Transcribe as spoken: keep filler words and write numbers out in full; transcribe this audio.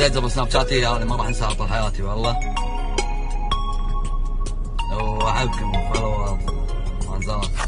دايز ابو سناب شاتي هذه ما راح انساها طول حياتي والله. واحبكم فولو ما زال.